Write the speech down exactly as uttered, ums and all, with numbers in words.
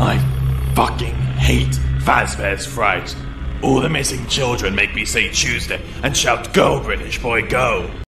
I fucking hate Fazbear's Fright. All the missing children make me say Tuesday and shout, "Go, British boy, go!"